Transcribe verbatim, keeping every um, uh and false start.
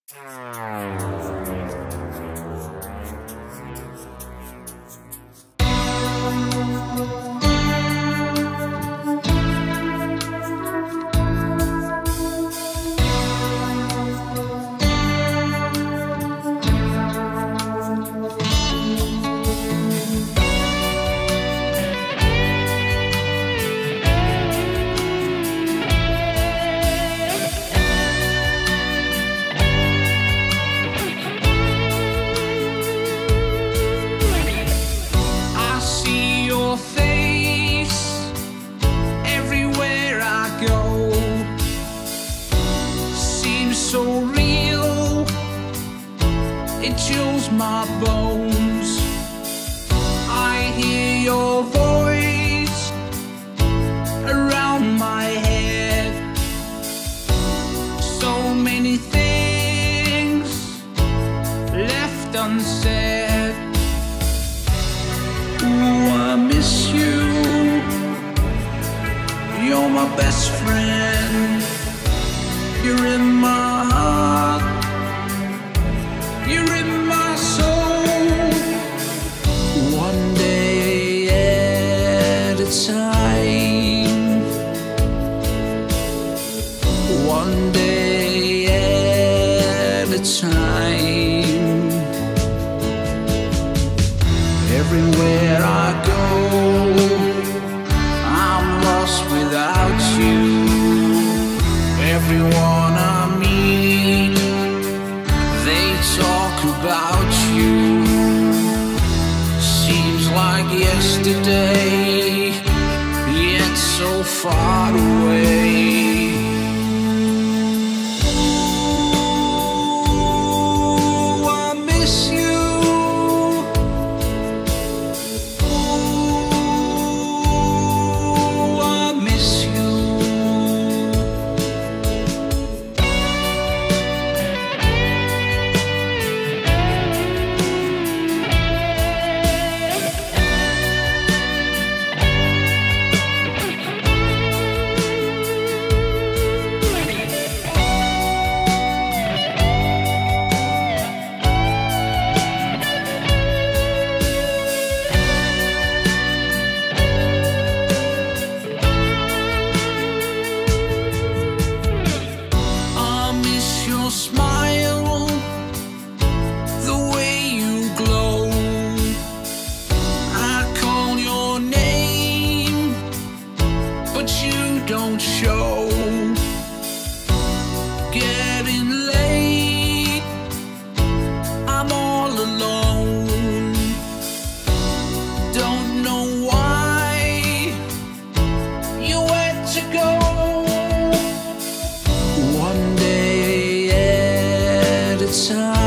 So real, it chills my bones. I hear your voice around my head. So many things left unsaid. Ooh, I miss you. You're my best friend. You're in my heart, you're in my soul. One day at a time, one day at a time. Everywhere I go, I'm lost without you. Everyone I meet, they talk about you. Seems like yesterday, yet so far away. Smile, the way you glow. I call your name, but you don't show. Getting late, I'm all alone. Don't know why you had to go. One day time.